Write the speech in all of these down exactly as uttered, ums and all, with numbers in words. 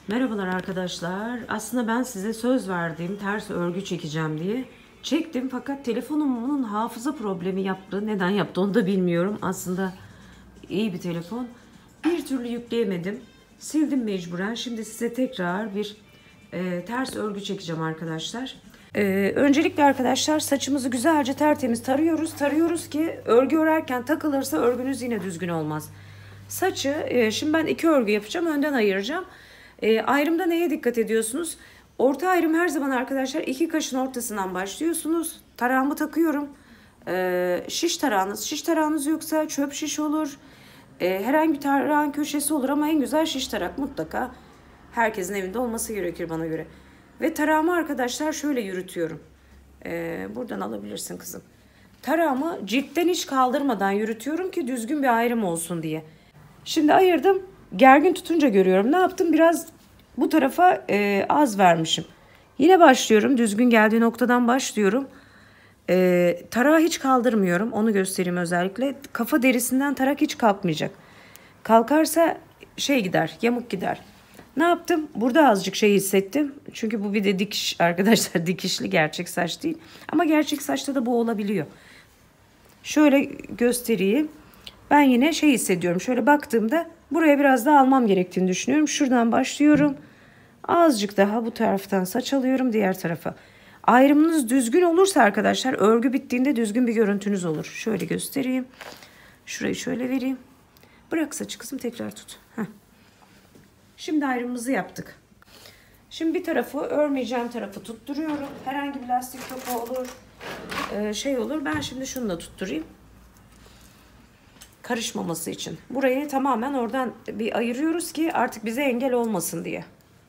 Merhabalar arkadaşlar. Aslında ben size söz verdim ters örgü çekeceğim diye. Çektim fakat telefonumun hafıza problemi yaptı. Neden yaptı onu da bilmiyorum. Aslında iyi bir telefon. Bir türlü yükleyemedim. Sildim mecburen. Şimdi size tekrar bir e, ters örgü çekeceğim arkadaşlar. E, öncelikle arkadaşlar saçımızı güzelce tertemiz tarıyoruz. Tarıyoruz ki örgü örerken takılırsa örgünüz yine düzgün olmaz. Saçı e, şimdi ben iki örgü yapacağım. Önden ayıracağım. E, ayrımda neye dikkat ediyorsunuz? Orta ayrım her zaman arkadaşlar iki kaşın ortasından başlıyorsunuz. Tarağımı takıyorum. E, şiş tarağınız. Şiş tarağınız yoksa çöp şiş olur. E, herhangi bir tarağın köşesi olur ama en güzel şiş tarak mutlaka. Herkesin evinde olması gerekir bana göre. Ve tarağımı arkadaşlar şöyle yürütüyorum. E, buradan alabilirsin kızım. Tarağımı ciltten hiç kaldırmadan yürütüyorum ki düzgün bir ayrım olsun diye. Şimdi ayırdım. Gergin tutunca görüyorum. Ne yaptım? Biraz bu tarafa e, az vermişim. Yine başlıyorum. Düzgün geldiği noktadan başlıyorum. E, tarağı hiç kaldırmıyorum. Onu göstereyim özellikle. Kafa derisinden tarak hiç kalkmayacak. Kalkarsa şey gider, yamuk gider. Ne yaptım? Burada azıcık şey hissettim. Çünkü bu bir de dikiş arkadaşlar. Dikişli, gerçek saç değil. Ama gerçek saçta da bu olabiliyor. Şöyle göstereyim. Ben yine şey hissediyorum. Şöyle baktığımda buraya biraz daha almam gerektiğini düşünüyorum. Şuradan başlıyorum. Azıcık daha bu taraftan saç alıyorum diğer tarafa. Ayrımınız düzgün olursa arkadaşlar örgü bittiğinde düzgün bir görüntünüz olur. Şöyle göstereyim. Şurayı şöyle vereyim. Bırak saçı kızım, tekrar tut. Heh. Şimdi ayrımımızı yaptık. Şimdi bir tarafı örmeyeceğim tarafı tutturuyorum. Herhangi bir lastik topu olur. Ee, şey olur. Ben şimdi şunu da tutturayım. Karışmaması için. Burayı tamamen oradan bir ayırıyoruz ki artık bize engel olmasın diye.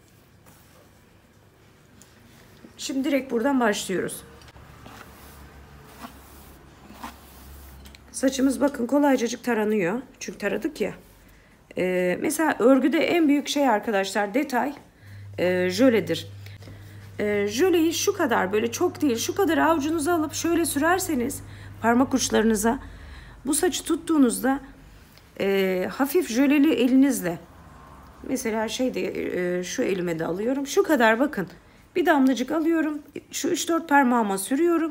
Şimdi direkt buradan başlıyoruz. Saçımız bakın kolaycacık taranıyor. Çünkü taradık ya. Ee, mesela örgüde en büyük şey arkadaşlar detay e, jöledir. E, jöleyi şu kadar, böyle çok değil, şu kadar avucunuza alıp şöyle sürerseniz parmak uçlarınıza, bu saçı tuttuğunuzda e, hafif jöleli elinizle, mesela şeyde e, şu elime de alıyorum, şu kadar bakın, bir damlacık alıyorum, şu üç dört parmağıma sürüyorum,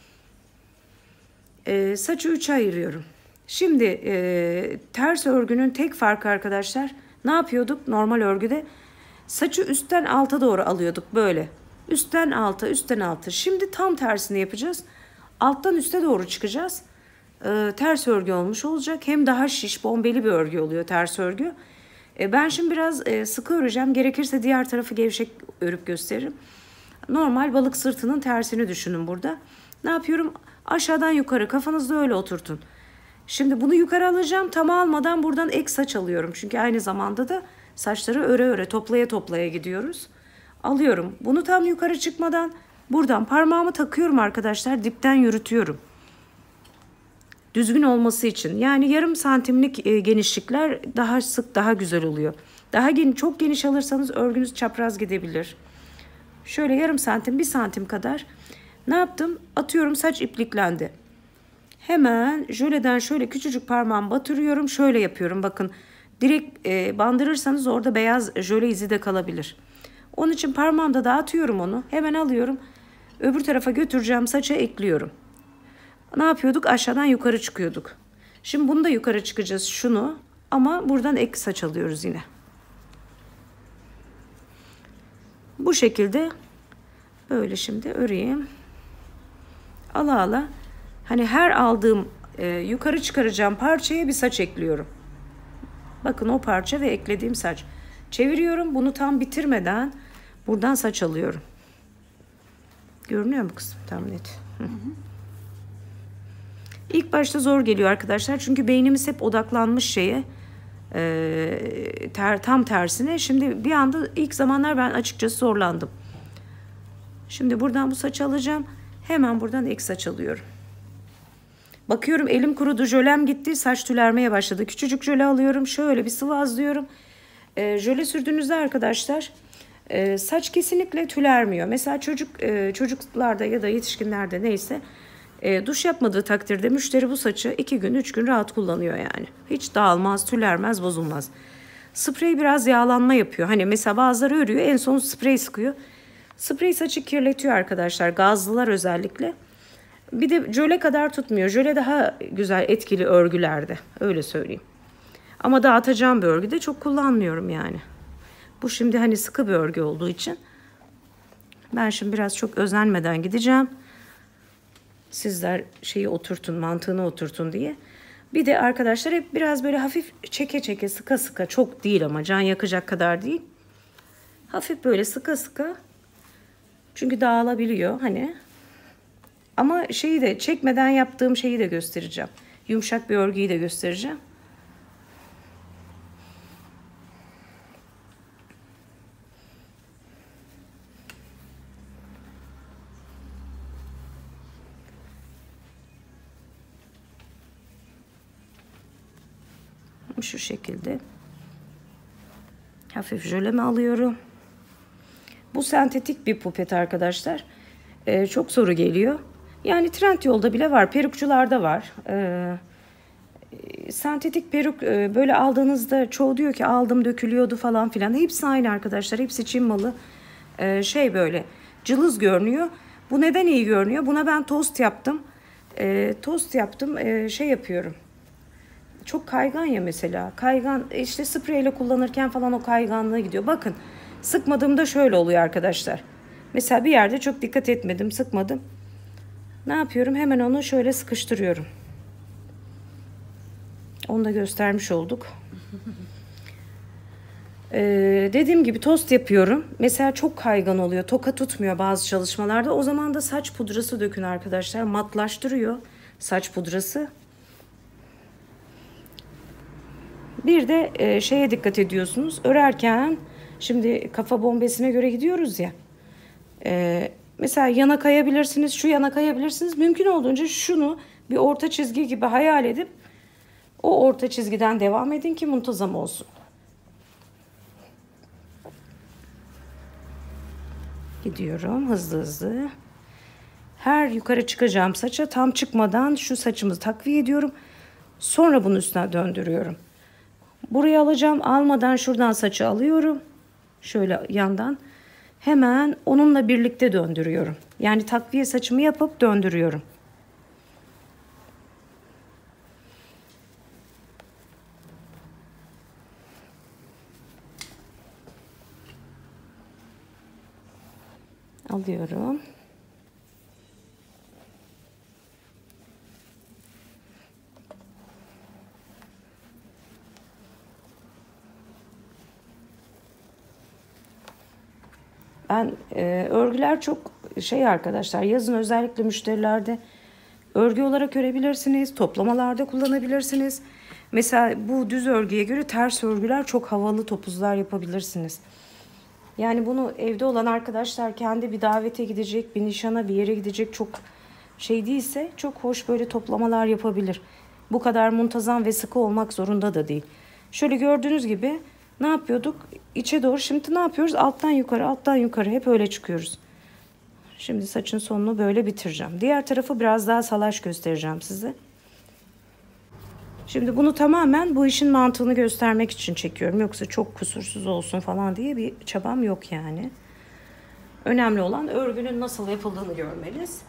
e, saçı üçe ayırıyorum. Şimdi e, ters örgünün tek farkı arkadaşlar, ne yapıyorduk normal örgüde? Saçı üstten alta doğru alıyorduk böyle. Üstten alta, üstten alta. Şimdi tam tersini yapacağız. Alttan üste doğru çıkacağız. Ee, ters örgü olmuş olacak. Hem daha şiş, bombeli bir örgü oluyor ters örgü. Ee, ben şimdi biraz e, sıkı öreceğim. Gerekirse diğer tarafı gevşek örüp gösteririm. Normal balık sırtının tersini düşünün burada. Ne yapıyorum? Aşağıdan yukarı, kafanızda öyle oturtun. Şimdi bunu yukarı alacağım. Tam almadan buradan ek saç alıyorum. Çünkü aynı zamanda da saçları öre öre, toplaya toplaya gidiyoruz. Alıyorum. Bunu tam yukarı çıkmadan buradan parmağımı takıyorum arkadaşlar. Dipten yürütüyorum. Düzgün olması için. Yani yarım santimlik e, genişlikler daha sık, daha güzel oluyor. Daha geniş, çok geniş alırsanız örgünüz çapraz gidebilir. Şöyle yarım santim, bir santim kadar. Ne yaptım? Atıyorum, saç ipliklendi. Hemen jöleden şöyle küçücük parmağımı batırıyorum. Şöyle yapıyorum. Bakın direkt e, bandırırsanız orada beyaz jöle izi de kalabilir. Onun için parmağımda dağıtıyorum onu. Hemen alıyorum. Öbür tarafa götüreceğim saça ekliyorum. Ne yapıyorduk? Aşağıdan yukarı çıkıyorduk. Şimdi bunu da yukarı çıkacağız, şunu. Ama buradan ek saç alıyoruz yine. Bu şekilde böyle şimdi öreyim. Ala ala. Hani her aldığım e, yukarı çıkaracağım parçaya bir saç ekliyorum. Bakın o parça ve eklediğim saç. Çeviriyorum. Bunu tam bitirmeden buradan saç alıyorum. Görünüyor mu kızım? Tam net. Hı hı. İlk başta zor geliyor arkadaşlar. Çünkü beynimiz hep odaklanmış şeye. E, ter, tam tersine. Şimdi bir anda ilk zamanlar ben açıkçası zorlandım. Şimdi buradan bu saçı alacağım. Hemen buradan ek saç alıyorum. Bakıyorum elim kurudu, jölem gitti, saç tülermeye başladı. Küçücük jöle alıyorum, şöyle bir sıvazlıyorum. E, jöle sürdüğünüzde arkadaşlar e, saç kesinlikle tülermiyor. Mesela çocuk e, çocuklarda ya da yetişkinlerde neyse e, duş yapmadığı takdirde müşteri bu saçı iki gün üç gün rahat kullanıyor yani. Hiç dağılmaz, tülermez, bozulmaz. Sprey biraz yağlanma yapıyor. Hani mesela bazıları örüyor, en son sprey sıkıyor. Sprey saçı kirletiyor arkadaşlar. Gazlılar özellikle. Bir de jöle kadar tutmuyor. Jöle daha güzel, etkili örgülerde. Öyle söyleyeyim. Ama dağıtacağım bir örgüde çok kullanmıyorum yani. Bu şimdi hani sıkı bir örgü olduğu için. Ben şimdi biraz çok özenmeden gideceğim. Sizler şeyi oturtun, mantığını oturtun diye. Bir de arkadaşlar hep biraz böyle hafif çeke çeke, sıka sıka, çok değil ama can yakacak kadar değil. Hafif böyle sıka sıka. Çünkü dağılabiliyor hani. Ama şeyi de çekmeden yaptığım şeyi de göstereceğim. Yumuşak bir örgüyü de göstereceğim. Şu şekilde. Hafif jölemi alıyorum. Bu sentetik bir pupet arkadaşlar. Ee, çok soru geliyor. Yani Trendyol'da bile var. Perukçularda var. Ee, sentetik peruk e, böyle aldığınızda çoğu diyor ki aldım dökülüyordu falan filan. Hepsi aynı arkadaşlar. Hepsi Çin malı. Ee, şey böyle cılız görünüyor. Bu neden iyi görünüyor? Buna ben tost yaptım. Ee, tost yaptım. Ee, şey yapıyorum. Çok kaygan ya mesela. Kaygan işte spreyle kullanırken falan o kayganlığa gidiyor. Bakın sıkmadığımda şöyle oluyor arkadaşlar. Mesela bir yerde çok dikkat etmedim, sıkmadım. Ne yapıyorum? Hemen onu şöyle sıkıştırıyorum. Onu da göstermiş olduk. Ee, dediğim gibi tost yapıyorum. Mesela çok kaygan oluyor. Toka tutmuyor bazı çalışmalarda. O zaman da saç pudrası dökün arkadaşlar. Matlaştırıyor saç pudrası. Bir de e, şeye dikkat ediyorsunuz. Örerken şimdi kafa bombesine göre gidiyoruz ya. E, mesela yana kayabilirsiniz, şu yana kayabilirsiniz. Mümkün olduğunca şunu bir orta çizgi gibi hayal edip o orta çizgiden devam edin ki muntazam olsun. Gidiyorum hızlı hızlı. Her yukarı çıkacağım saça tam çıkmadan şu saçımı takviye ediyorum. Sonra bunun üstüne döndürüyorum. Buraya alacağım. Almadan şuradan saçı alıyorum. Şöyle yandan. Hemen onunla birlikte döndürüyorum. Yani takviye saçımı yapıp döndürüyorum. Alıyorum. Ben e, örgüler çok şey arkadaşlar, yazın özellikle müşterilerde örgü olarak örebilirsiniz, toplamalarda kullanabilirsiniz. Mesela bu düz örgüye göre ters örgüler çok havalı topuzlar yapabilirsiniz. Yani bunu evde olan arkadaşlar kendi bir davete gidecek, bir nişana, bir yere gidecek çok şey değilse çok hoş böyle toplamalar yapabilir. Bu kadar muntazam ve sıkı olmak zorunda da değil. Şöyle gördüğünüz gibi ne yapıyorduk? İçe doğru. Şimdi ne yapıyoruz? Alttan yukarı, alttan yukarı hep öyle çıkıyoruz. Şimdi saçın sonunu böyle bitireceğim. Diğer tarafı biraz daha salaş göstereceğim size. Şimdi bunu tamamen bu işin mantığını göstermek için çekiyorum. Yoksa çok kusursuz olsun falan diye bir çabam yok yani. Önemli olan örgünün nasıl yapıldığını görmeniz.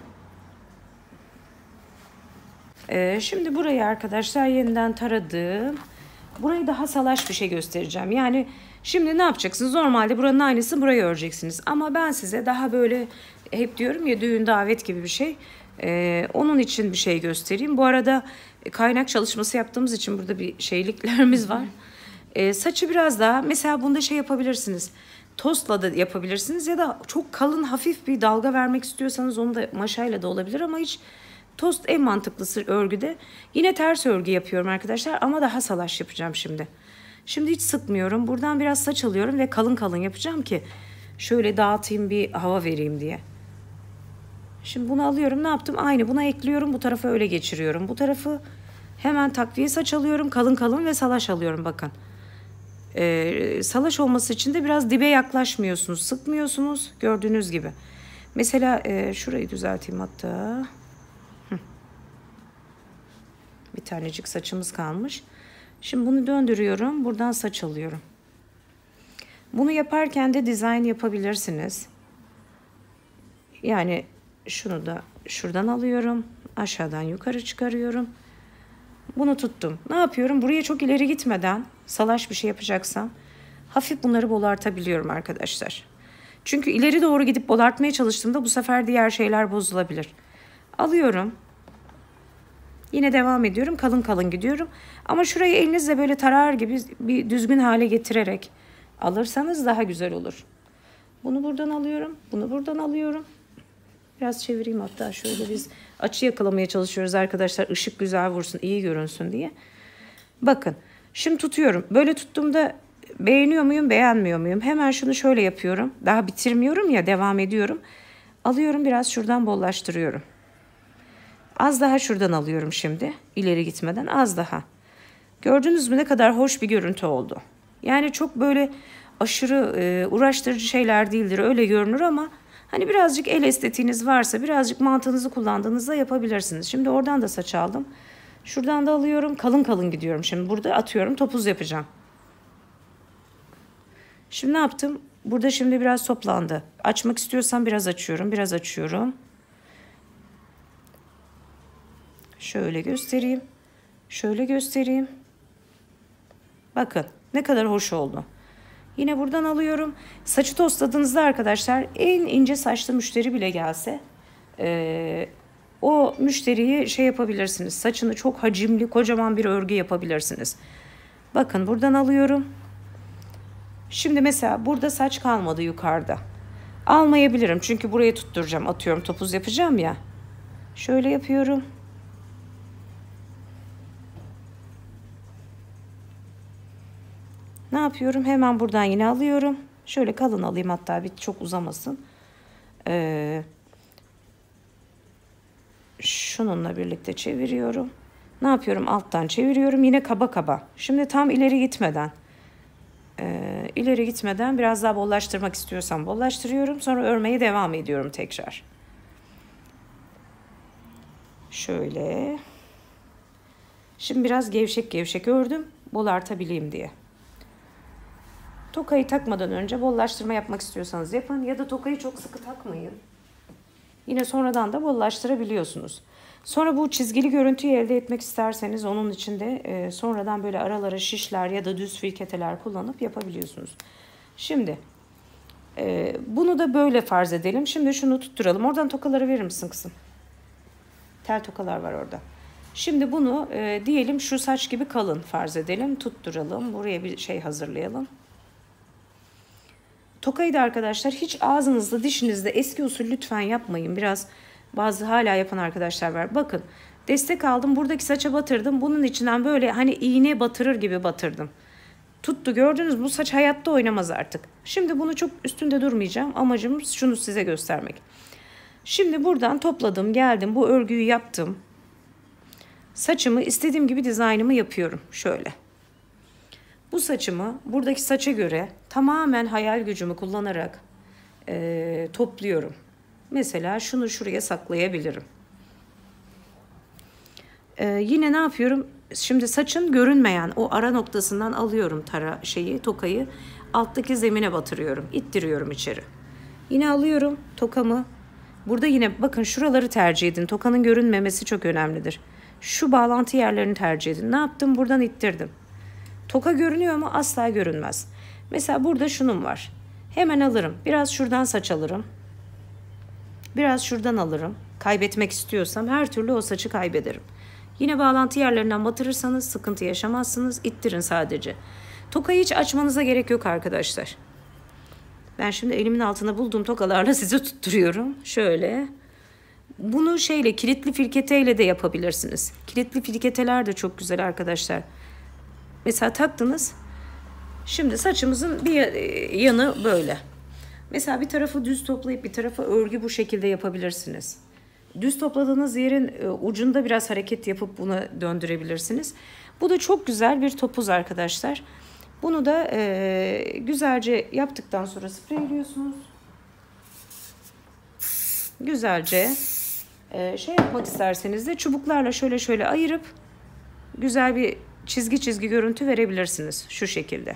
Ee, şimdi burayı arkadaşlar yeniden taradım. Burayı daha salaş bir şey göstereceğim. Yani şimdi ne yapacaksınız? Normalde buranın aynısını buraya öreceksiniz. Ama ben size daha böyle hep diyorum ya düğün davet gibi bir şey. Ee, onun için bir şey göstereyim. Bu arada kaynak çalışması yaptığımız için burada bir şeyliklerimiz var. Ee, saçı biraz daha mesela bunda şey yapabilirsiniz. Tostla da yapabilirsiniz ya da çok kalın hafif bir dalga vermek istiyorsanız onu da maşayla da olabilir ama hiç tost en mantıklısı örgüde. Yine ters örgü yapıyorum arkadaşlar ama daha salaş yapacağım şimdi. Şimdi hiç sıkmıyorum. Buradan biraz saç alıyorum ve kalın kalın yapacağım ki şöyle dağıtayım bir hava vereyim diye. Şimdi bunu alıyorum. Ne yaptım? Aynı buna ekliyorum. Bu tarafa öyle geçiriyorum. Bu tarafı hemen takviye saç alıyorum. Kalın kalın ve salaş alıyorum bakın. Ee, salaş olması için de biraz dibe yaklaşmıyorsunuz. Sıkmıyorsunuz. Gördüğünüz gibi. Mesela e, şurayı düzelteyim hatta. Bir tanecik saçımız kalmış. Şimdi bunu döndürüyorum. Buradan saç alıyorum. Bunu yaparken de dizayn yapabilirsiniz. Yani şunu da şuradan alıyorum. Aşağıdan yukarı çıkarıyorum. Bunu tuttum. Ne yapıyorum? Buraya çok ileri gitmeden salaş bir şey yapacaksam hafif bunları bolartabiliyorum arkadaşlar. Çünkü ileri doğru gidip bolartmaya çalıştığımda bu sefer diğer şeyler bozulabilir. Alıyorum. Yine devam ediyorum. Kalın kalın gidiyorum. Ama şurayı elinizle böyle tarar gibi bir düzgün hale getirerek alırsanız daha güzel olur. Bunu buradan alıyorum. Bunu buradan alıyorum. Biraz çevireyim hatta şöyle, biz açı yakalamaya çalışıyoruz arkadaşlar. Işık güzel vursun, iyi görünsün diye. Bakın şimdi tutuyorum. Böyle tuttuğumda beğeniyor muyum, beğenmiyor muyum? Hemen şunu şöyle yapıyorum. Daha bitirmiyorum ya, devam ediyorum. Alıyorum, biraz şuradan bollaştırıyorum. Az daha şuradan alıyorum şimdi. İleri gitmeden az daha. Gördünüz mü ne kadar hoş bir görüntü oldu. Yani çok böyle aşırı e, uğraştırıcı şeyler değildir. Öyle görünür ama hani birazcık el estetiğiniz varsa, birazcık mantığınızı kullandığınızda yapabilirsiniz. Şimdi oradan da saç aldım. Şuradan da alıyorum. Kalın kalın gidiyorum. Şimdi burada atıyorum. Topuz yapacağım. Şimdi ne yaptım? Burada şimdi biraz toplandı. Açmak istiyorsam biraz açıyorum. Biraz açıyorum. Şöyle göstereyim. Şöyle göstereyim. Bakın ne kadar hoş oldu. Yine buradan alıyorum. Saçı tostladığınızda arkadaşlar, en ince saçlı müşteri bile gelse e, o müşteriyi şey yapabilirsiniz. Saçını çok hacimli, kocaman bir örgü yapabilirsiniz. Bakın buradan alıyorum. Şimdi mesela burada saç kalmadı yukarıda. Almayabilirim çünkü buraya tutturacağım. Atıyorum, topuz yapacağım ya. Şöyle yapıyorum. Ne yapıyorum? Hemen buradan yine alıyorum. Şöyle kalın alayım, hatta bir çok uzamasın. Ee, şununla birlikte çeviriyorum. Ne yapıyorum? Alttan çeviriyorum. Yine kaba kaba. Şimdi tam ileri gitmeden. E, ileri gitmeden biraz daha bollaştırmak istiyorsam bollaştırıyorum. Sonra örmeye devam ediyorum tekrar. Şöyle. Şimdi biraz gevşek gevşek ördüm. Bol artabileyim diye. Tokayı takmadan önce bollaştırma yapmak istiyorsanız yapın. Ya da tokayı çok sıkı takmayın. Yine sonradan da bollaştırabiliyorsunuz. Sonra bu çizgili görüntüyü elde etmek isterseniz onun için de e, sonradan böyle aralara şişler ya da düz filketeler kullanıp yapabiliyorsunuz. Şimdi e, bunu da böyle farz edelim. Şimdi şunu tutturalım. Oradan tokaları verir misin kızım? Tel tokalar var orada. Şimdi bunu e, diyelim şu saç gibi kalın farz edelim. Tutturalım. Buraya bir şey hazırlayalım. Tokayı da arkadaşlar hiç ağzınızda, dişinizde eski usul lütfen yapmayın. Biraz bazı hala yapan arkadaşlar var. Bakın destek aldım. Buradaki saça batırdım. Bunun içinden böyle hani iğne batırır gibi batırdım. Tuttu, gördünüz mü? Bu saç hayatta oynamaz artık. Şimdi bunu çok üstünde durmayacağım. Amacım şunu size göstermek. Şimdi buradan topladım, geldim. Bu örgüyü yaptım. Saçımı istediğim gibi dizaynımı yapıyorum. Şöyle. Bu saçımı buradaki saça göre tamamen hayal gücümü kullanarak e, topluyorum. Mesela şunu şuraya saklayabilirim. E, yine ne yapıyorum? Şimdi saçın görünmeyen o ara noktasından alıyorum tara şeyi, tokayı, alttaki zemine batırıyorum, ittiriyorum içeri. Yine alıyorum tokamı. Burada yine bakın şuraları tercih edin. Tokanın görünmemesi çok önemlidir. Şu bağlantı yerlerini tercih edin. Ne yaptım? Buradan ittirdim. Toka görünüyor ama asla görünmez. Mesela burada şunun var. Hemen alırım. Biraz şuradan saç alırım. Biraz şuradan alırım. Kaybetmek istiyorsam her türlü o saçı kaybederim. Yine bağlantı yerlerinden batırırsanız sıkıntı yaşamazsınız. İttirin sadece. Tokayı hiç açmanıza gerek yok arkadaşlar. Ben şimdi elimin altına bulduğum tokalarla size tutturuyorum. Şöyle. Bunu şeyle, kilitli filketeyle de yapabilirsiniz. Kilitli filketeler de çok güzel arkadaşlar. Mesela taktınız. Şimdi saçımızın bir yanı böyle. Mesela bir tarafı düz toplayıp bir tarafı örgü bu şekilde yapabilirsiniz. Düz topladığınız yerin ucunda biraz hareket yapıp bunu döndürebilirsiniz. Bu da çok güzel bir topuz arkadaşlar. Bunu da e, güzelce yaptıktan sonra spreyliyorsunuz. Güzelce e, şey yapmak isterseniz de çubuklarla şöyle şöyle ayırıp güzel bir çizgi çizgi görüntü verebilirsiniz şu şekilde.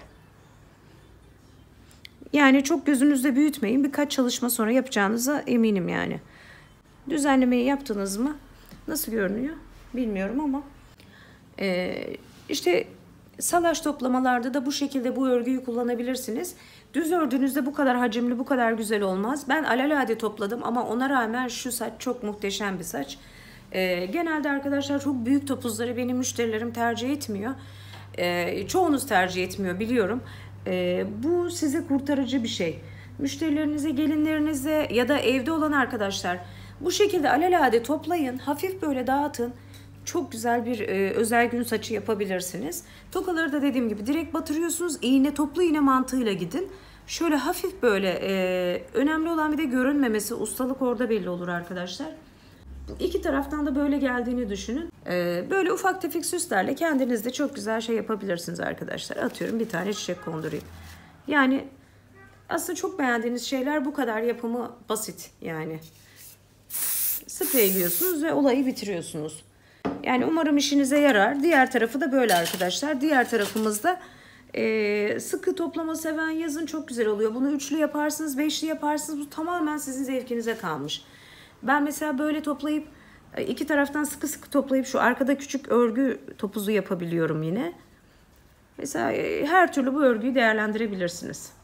Yani çok gözünüzde büyütmeyin. Birkaç çalışma sonra yapacağınıza eminim yani. Düzenlemeyi yaptınız mı? Nasıl görünüyor? Bilmiyorum ama. Ee, işte salaş toplamalarda da bu şekilde bu örgüyü kullanabilirsiniz. Düz ördüğünüzde bu kadar hacimli, bu kadar güzel olmaz. Ben alelade topladım ama ona rağmen şu saç çok muhteşem bir saç. Ee, genelde arkadaşlar çok büyük topuzları benim müşterilerim tercih etmiyor. Ee, çoğunuz tercih etmiyor biliyorum. Ee, bu size kurtarıcı bir şey. Müşterilerinize, gelinlerinize ya da evde olan arkadaşlar bu şekilde alelade toplayın, hafif böyle dağıtın. Çok güzel bir e, özel gün saçı yapabilirsiniz. Tokaları da dediğim gibi direkt batırıyorsunuz. İğne, toplu iğne mantığıyla gidin. Şöyle hafif böyle e, önemli olan bir de görünmemesi. Ustalık orada belli olur arkadaşlar. İki taraftan da böyle geldiğini düşünün. E, böyle ufak tefek süslerle kendiniz de çok güzel şey yapabilirsiniz arkadaşlar. Atıyorum bir tane çiçek kondurayım. Yani aslında çok beğendiğiniz şeyler bu kadar, yapımı basit yani. Spreyliyorsunuz ve olayı bitiriyorsunuz. Yani umarım işinize yarar. Diğer tarafı da böyle arkadaşlar. Diğer tarafımızda e, sıkı toplama seven yazın çok güzel oluyor. Bunu üçlü yaparsınız, beşli yaparsınız. Bu tamamen sizin zevkinize kalmış. Ben mesela böyle toplayıp iki taraftan sıkı sıkı toplayıp şu arkada küçük örgü topuzu yapabiliyorum yine. Mesela her türlü bu örgüyü değerlendirebilirsiniz.